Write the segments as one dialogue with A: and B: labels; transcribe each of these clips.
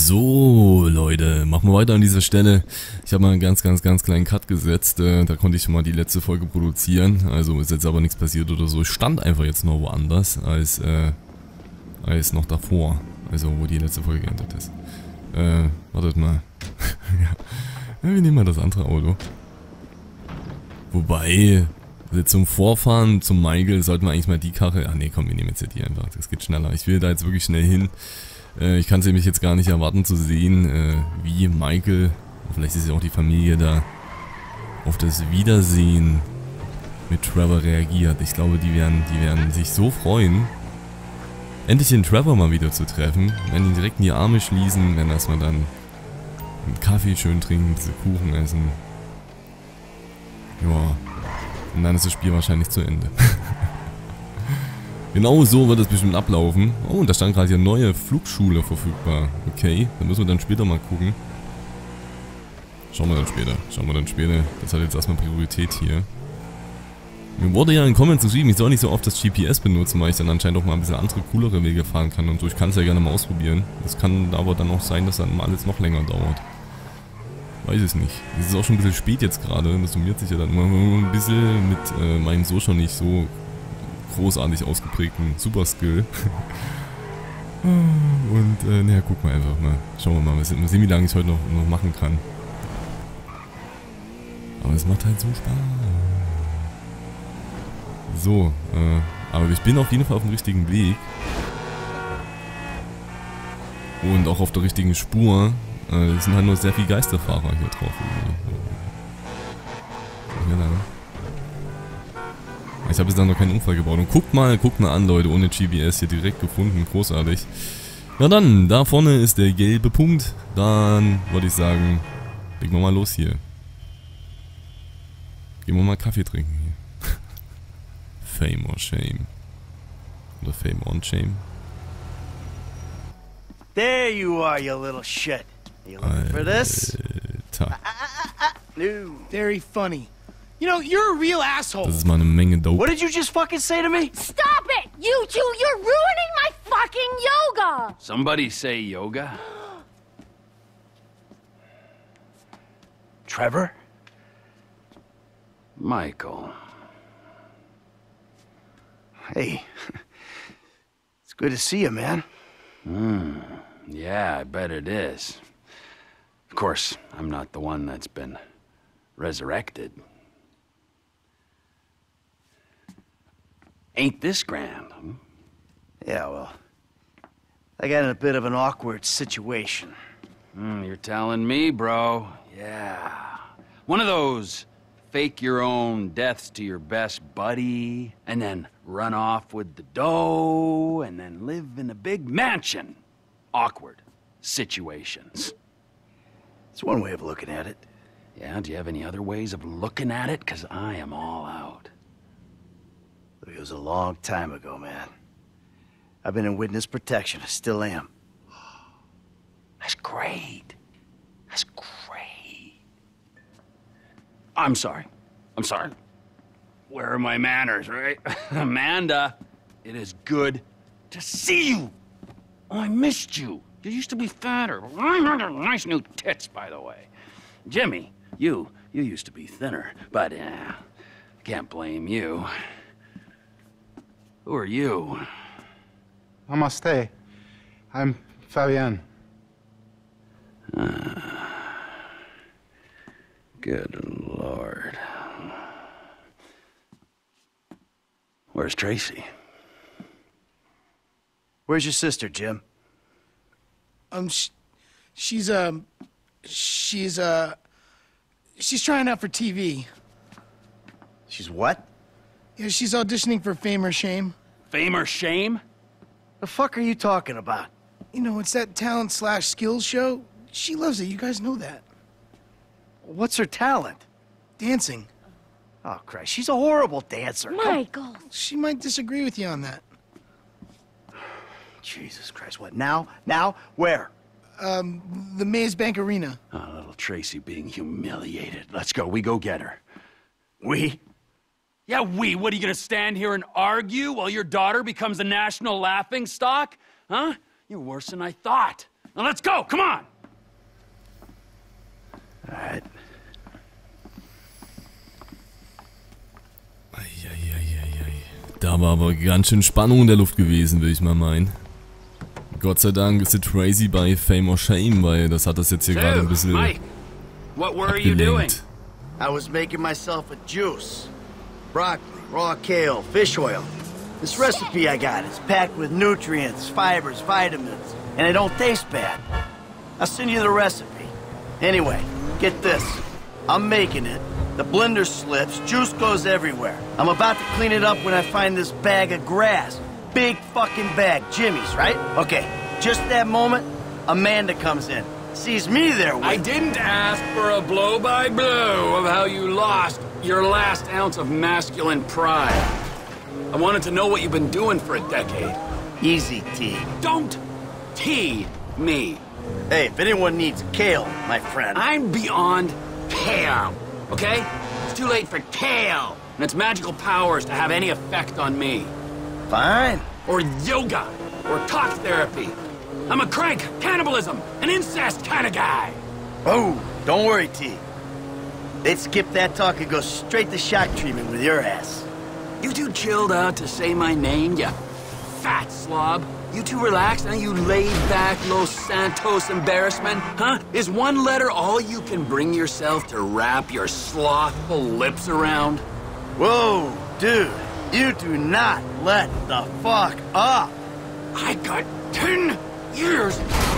A: So, Leute, machen wir weiter an dieser Stelle. Ich habe mal einen ganz kleinen Cut gesetzt. Da konnte ich schon mal die letzte Folge produzieren. Also ist jetzt aber nichts passiert oder so. Ich stand einfach jetzt noch woanders als noch davor. Also wo die letzte Folge geendet ist. Wartet mal. Ja, wir nehmen mal das andere Auto. Wobei, zum Vorfahren, zum Michael, sollten wir eigentlich mal die Karre... Ach nee, komm, wir nehmen jetzt die einfach. Das geht schneller. Ich will da jetzt wirklich schnell hin. Ich kann es nämlich jetzt gar nicht erwarten zu sehen, wie Michael, vielleicht ist ja auch die Familie da, auf das Wiedersehen mit Trevor reagiert. Ich glaube, die werden sich so freuen, endlich den Trevor mal wieder zu treffen, werden ihn direkt in die Arme schließen, werden erstmal dann einen Kaffee schön trinken, diese Kuchen essen. Ja, und dann ist das Spiel wahrscheinlich zu Ende. Genau so wird es bestimmt ablaufen. Oh, und da stand gerade hier neue Flugschule verfügbar. Okay, dann müssen wir dann später mal gucken. Schauen wir dann später. Das hat jetzt erstmal Priorität hier. Mir wurde ja in den Comments geschrieben, ich soll nicht so oft das GPS benutzen, weil ich dann anscheinend auch mal ein bisschen andere, coolere Wege fahren kann. Und so, ich kann es ja gerne mal ausprobieren. Das kann aber dann auch sein, dass dann mal alles noch länger dauert. Weiß es nicht. Es ist auch schon ein bisschen spät jetzt gerade. Das summiert sich ja dann immer ein bisschen mit meinem so schon nicht so großartig ausgeprägten Superskill. Und, naja, gucken wir einfach mal. Schauen wir mal, wie lange ich heute noch machen kann. Aber es macht halt so Spaß. So, aber ich bin auf jeden Fall auf dem richtigen Weg. Und auch auf der richtigen Spur. Es sind halt nur sehr viele Geisterfahrer hier drauf. Hier lang. Ich habe jetzt da noch keinen Unfall gebaut. Und guckt mal an, Leute, ohne GPS hier direkt gefunden. Großartig. Na dann, da vorne ist der gelbe Punkt. Dann würde ich sagen, legen wir mal los hier. Gehen wir mal Kaffee trinken hier. Fame or Shame. Oder Fame on Shame.
B: There you are, you little shit. You looking for this?
A: Alter.
B: No. Very funny. You know, you're a real asshole.
A: Das ist mal eine Menge Dope.
B: What did you just fucking say to me?
C: Stop it! You two, you're ruining my fucking yoga!
D: Somebody say yoga?
B: Trevor?
D: Michael.
B: Hey. It's good to see you, man.
D: Yeah, I bet it is. Of course, I'm not the one that's been resurrected. Ain't this grand, huh?
B: Yeah, well, I got in a bit of an awkward situation.
D: You're telling me, bro. Yeah. One of those fake your own deaths to your best buddy, and then run off with the dough, and then live in a big mansion. Awkward situations.
B: It's one way of looking at it.
D: Yeah, do you have any other ways of looking at it? 'Cause I am all out.
B: It was a long time ago, man. I've been in witness protection. I still am.
D: That's great. That's great. I'm sorry. Where are my manners, right? Amanda, it is good to see you. Oh, I missed you. You used to be fatter. Nice new tits, by the way. Jimmy, you used to be thinner, but can't blame you. Who are you?
E: Namaste. I'm Fabian.
D: Good Lord. Where's Tracy?
B: Where's your sister, Jim?
F: She's trying out for TV.
B: She's what?
F: Yeah, she's auditioning for Fame or Shame.
D: Fame or shame?
B: The fuck are you talking about?
F: You know, it's that talent/skills show. She loves it, you guys know that.
B: What's her talent?
F: Dancing.
B: Oh, Christ, she's a horrible dancer.
C: Michael!
F: She might disagree with you on that.
B: Jesus Christ, what, now? Now? Where?
F: The Maze Bank Arena.
D: Oh, little Tracy being humiliated. Let's go, we go get her.
B: We?
D: Yeah, we. What, are you gonna stand here and argue while your daughter becomes a national laughingstock? Huh? You're worse than I thought. Now let's go, come on!
B: Alright.
A: Da war aber ganz schön Spannung in der Luft gewesen, will ich mal meinen. Gott sei Dank ist die Tracy bei Fame or Shame, weil das hat das jetzt hier gerade ein bisschen
D: Mike, what were you doing?
A: abgelenkt.
B: I was making myself a juice. Broccoli, raw kale, fish oil. This recipe I got is packed with nutrients, fibers, vitamins, and it don't taste bad. I'll send you the recipe. Anyway, get this. I'm making it. The blender slips, juice goes everywhere. I'm about to clean it up when I find this bag of grass. Big fucking bag, Jimmy's, right? Okay, just that moment, Amanda comes in. Sees me there with...
D: I didn't ask for a blow-by-blow of how you lost your last ounce of masculine pride. I wanted to know what you've been doing for a decade.
B: Easy, T.
D: Don't T me.
B: Hey, if anyone needs kale, my friend...
D: I'm beyond pale, okay? It's too late for kale and its magical powers to have any effect on me.
B: Fine.
D: Or yoga, or talk therapy. I'm a crank, cannibalism, and incest kind of guy.
B: Oh, don't worry, T. They'd skip that talk and go straight to shock treatment with your ass.
D: You too chilled out to say my name, you fat slob? You too relaxed, and you laid back Los Santos embarrassment, huh? Is one letter all you can bring yourself to wrap your slothful lips around?
B: Whoa, dude. You do not let the fuck up.
D: I got 10 years.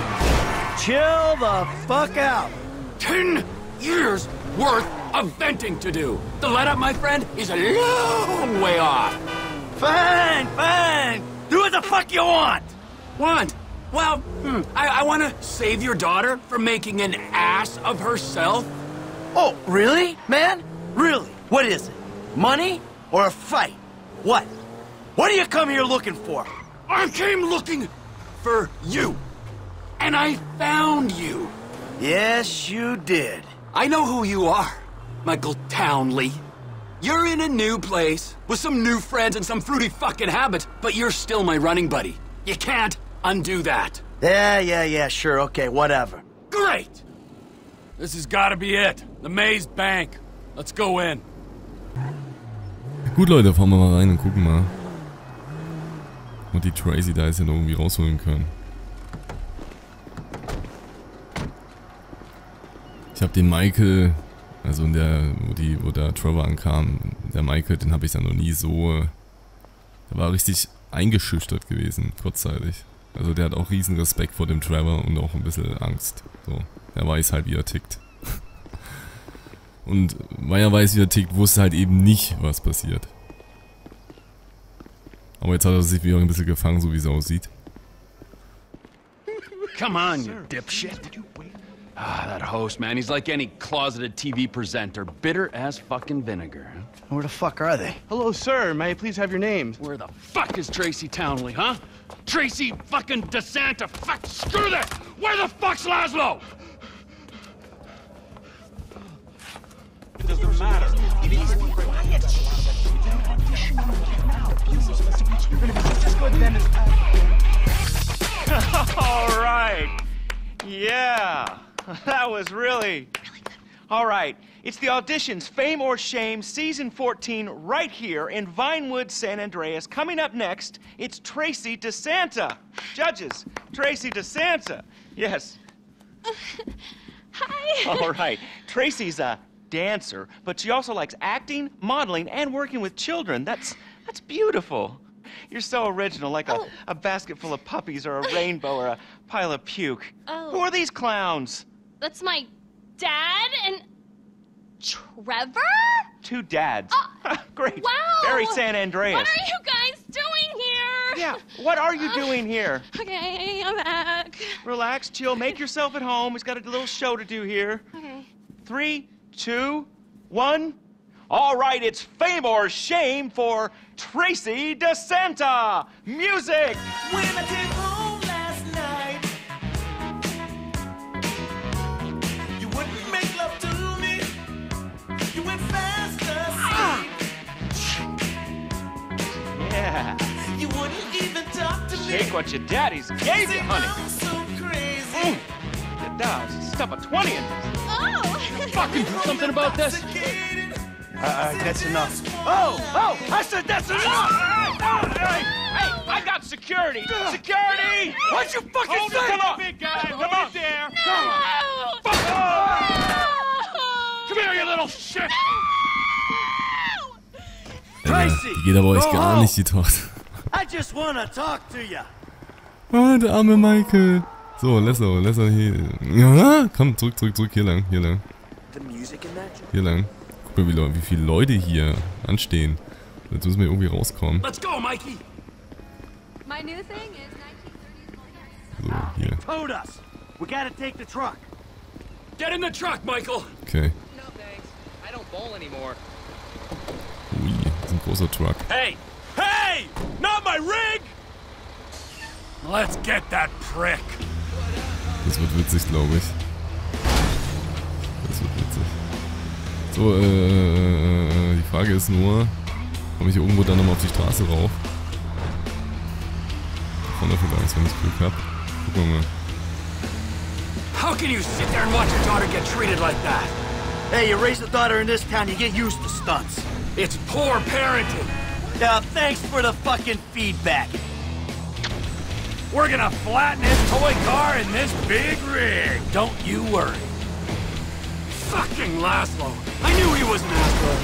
B: Chill the fuck out.
D: 10 years worth of venting to do. The let up, my friend, is a long way off.
B: Fine, fine. Do what the fuck you want.
D: Want? Well, I want to save your daughter from making an ass of herself.
B: Oh, really, man? Really? What is it? Money or a fight? What? What do you come here looking for?
D: I came looking for you. And I found you.
B: Yes, you did.
D: I know who you are, Michael Townley. You're in a new place, with some new friends and some fruity fucking habits, but you're still my running buddy. You can't undo that.
B: Yeah, sure, okay, whatever.
D: Great! This has gotta be it. The Maze Bank. Let's go in.
A: Gut, Leute, fahren wir mal rein und gucken mal, ob die Tracy da jetzt ja noch irgendwie rausholen können. Ich habe den Michael, also in der, wo der Trevor ankam, der Michael, den habe ich dann noch nie so, der war richtig eingeschüchtert gewesen, kurzzeitig. Also der hat auch riesen Respekt vor dem Trevor und auch ein bisschen Angst. So, der weiß halt, wie er tickt. Und weil er weiß, wie er tickt, wusste halt eben nicht, was passiert. Aber jetzt hat er sich wieder ein bisschen gefangen, so wie es aussieht.
D: Come on, you dipshit. Ah, that host, man, he's like any closeted TV presenter. Bitter as fucking vinegar.
B: Where the fuck are they?
G: Hello, sir. May I please have your names?
D: Where the fuck is Tracy Townley, huh? Tracy fucking DeSanta. Fuck, screw that! Where the fuck's Laszlo?
G: It doesn't matter. All right. Yeah. That was really good. All right. It's the auditions, Fame or Shame, Season 14, right here in Vinewood, San Andreas. Coming up next, it's Tracy DeSanta. Judges, Tracy DeSanta. Yes.
C: Hi.
G: All right. Tracy's a dancer, but she also likes acting, modeling, and working with children. That's beautiful. You're so original, like a basket full of puppies or a rainbow or a pile of puke.
C: Oh.
G: Who are these clowns?
C: That's my dad and Trevor?
G: Two dads. Great.
C: Wow.
G: Very San Andreas.
C: What are you guys doing here?
G: Yeah, what are you doing here?
C: Okay, I'm back.
G: Relax, chill, make yourself at home. We've got a little show to do here.
C: Okay.
G: 3, 2, 1. All right, it's Fame or Shame for Tracy DeSanta. Music!
H: When I came home last night, you wouldn't make love to me. You went fast asleep.
G: Yeah.
H: You wouldn't even talk to me.
G: Take what your daddies gave you, honey.
H: I'm so crazy.
G: Get down. Stuff a 20 in this.
C: Oh!
D: Fucking do something about this.
B: That's enough. Oh! I said that's enough!
G: Hey, I got security. Security!
B: What'd you fucking
G: Hold
B: say?
G: it, come on, big guy. Come on. There. Come on. Come here, you little shit.
A: Alter, die geht aber euch gar nicht, die Tochter.
B: I just wanna talk to you.
A: Oh, der arme Michael. So, Lesser hier. Ja, komm, zurück, hier lang. Hier lang. Guck mal, wie viele Leute hier anstehen. Jetzt müssen wir irgendwie rauskommen.
D: Let's go, Mikey.
C: My new thing is 1930s.
A: So, hier.
B: Told us. We gotta take the truck.
D: Get in the truck, Michael.
A: Okay.
I: No thanks. I don't bowl anymore.
A: Ui, das ist ein großer Truck.
G: Hey! Hey! Not my rig!
D: Let's get that prick.
A: Das wird witzig, glaube ich. Das wird witzig. So, die Frage ist nur, komme ich hier irgendwo dann nochmal auf die Straße rauf? Vorne vielleicht, wenn ich Glück habe. Gucken wir mal.
D: How can you sit there and watch your daughter get treated like that?
B: Hey, you raise a daughter in this town, you get used to stunts.
D: It's poor parenting.
B: Now, thanks for the fucking feedback.
D: We're gonna flatten his toy car in this big rig. Don't you worry. Fucking Laszlo. I knew he was an asshole.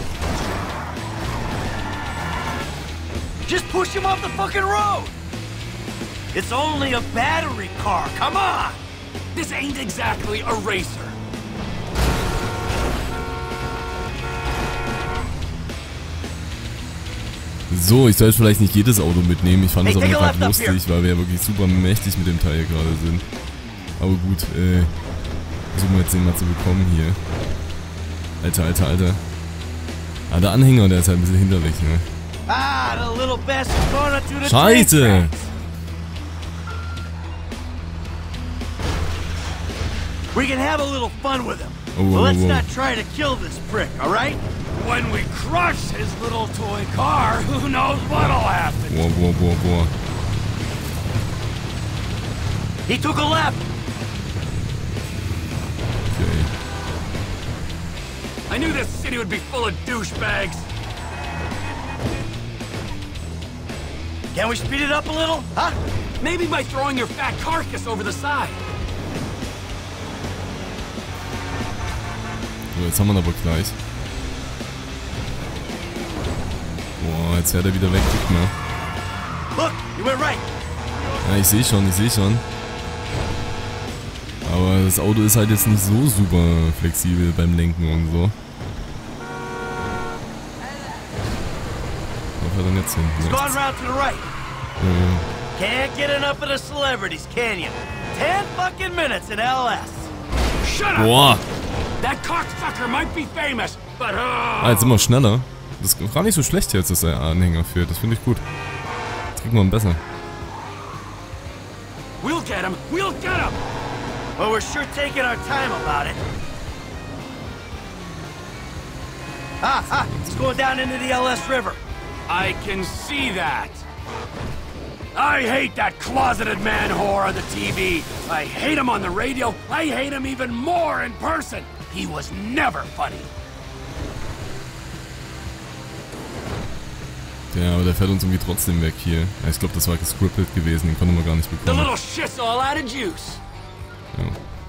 B: Just push him off the fucking road. It's only a battery car, come on.
D: This ain't exactly a racer.
A: So, ich soll jetzt vielleicht nicht jedes Auto mitnehmen. Ich fand es
B: Hey,
A: aber
B: take a
A: gerade
B: left up
A: lustig, weil wir ja wirklich super mächtig mit dem Teil hier gerade sind. Aber gut, versuchen wir jetzt den mal zu bekommen hier. Alter. Ah, der Anhänger, der ist halt ein bisschen hinderlich, ne?
B: Ah, the little bastard going to the
A: Scheiße!
B: train tracks. We can have a little fun with him.
A: Oh,
B: But let's
A: whoa.
B: not try to kill this prick, all right?
D: When we crush his little toy car, who knows what'll happen?
A: Boah.
B: He took a left.
A: Okay.
D: I knew this city would be full of douchebags.
B: Can we speed it up a little? Huh?
D: Maybe by throwing your fat carcass over the side.
A: So, jetzt haben wir ihn aber gleich. Boah, jetzt fährt er wieder weg, guck mal.
B: Look, you went right.
A: Ja, ich sehe schon. Aber das Auto ist halt jetzt nicht so super flexibel beim Lenken und so. Wo fährt er denn jetzt hin?
B: It's gone
A: Rechts.
B: round to the right. Can't get enough of the celebrities, can you? 10 fucking minutes in LS.
D: Shut up!
A: Boah,
D: That cocksucker might be famous, but
A: jetzt sind wir schneller. Das ist gar nicht so schlecht jetzt, dass der Anhänger fährt. Das finde ich gut. Jetzt kriegen wir ihn besser.
D: we'll get him.
B: Well, we're sure taking our time about it. It's going down into the LS River.
D: I can see that. I hate that closeted man whore on the TV. I hate him on the radio. I hate him even more in person. He was never funny.
A: Ja, aber der fährt uns irgendwie trotzdem weg hier. Ja, ich glaube, das war gescriptet gewesen. Den konnten wir gar nicht
D: The
A: bekommen.
D: little shit's all out of juice.
A: Ja.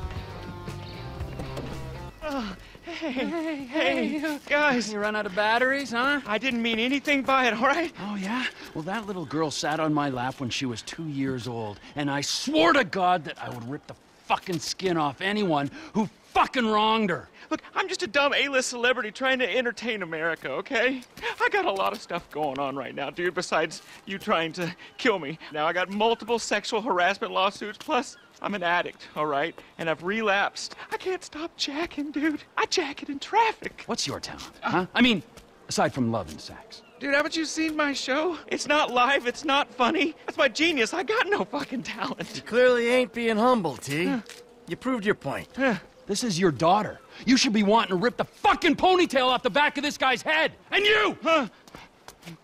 G: Hey, guys.
D: You run out of batteries, huh?
G: I didn't mean anything by it, all right?
D: Oh, yeah? Well, that little girl sat on my lap when she was 2 years old, and I swore to God that I would rip the fucking skin off anyone who fucking wronged her.
G: Look, I'm just a dumb A-list celebrity trying to entertain America, okay? I got a lot of stuff going on right now, dude, besides you trying to kill me. Now, I got multiple sexual harassment lawsuits, plus I'm an addict, all right? And I've relapsed. I can't stop jacking, dude. I jack it in traffic.
D: What's your talent, huh? I mean, aside from love and sex.
G: Dude, haven't you seen my show? It's not live, it's not funny. That's my genius. I got no fucking talent.
B: Clearly ain't being humble, T. You proved your point.
D: This is your daughter. You should be wanting to rip the fucking ponytail off the back of this guy's head. And you!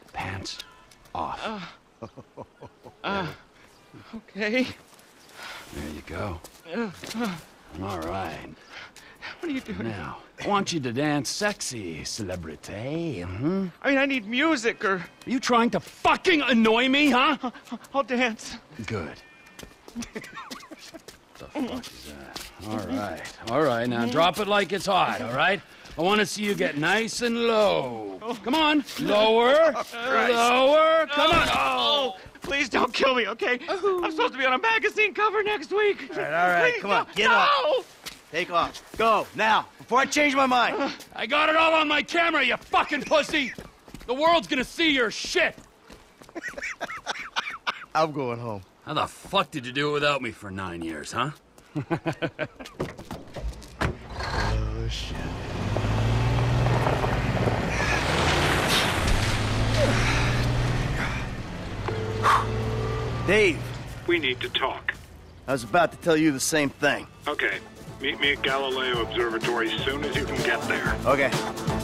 D: Pants off.
G: Okay.
D: There you go. All right.
G: What are you doing?
D: Now, I want you to dance sexy, celebrity.
G: I mean, I need music or...
D: Are you trying to fucking annoy me, huh?
G: I'll dance.
D: Good. The fuck is that? All right, now drop it like it's hot, all right? I want to see you get nice and low. Come on, lower, lower, come on.
G: Oh, please don't kill me, okay? I'm supposed to be on a magazine cover next week.
B: All right,
G: Please
B: come on,
G: don't-
B: get
G: no!
B: up. Take off. Go, now, before I change my mind.
D: I got it all on my camera, you fucking pussy. The world's gonna see your shit.
B: I'm going home.
D: How the fuck did you do it without me for 9 years, huh?
B: Oh, shit. Dave,
J: We need to talk.
B: I was about to tell you the same thing.
J: Okay. Meet me at Galileo Observatory as soon as you can get there.
B: Okay.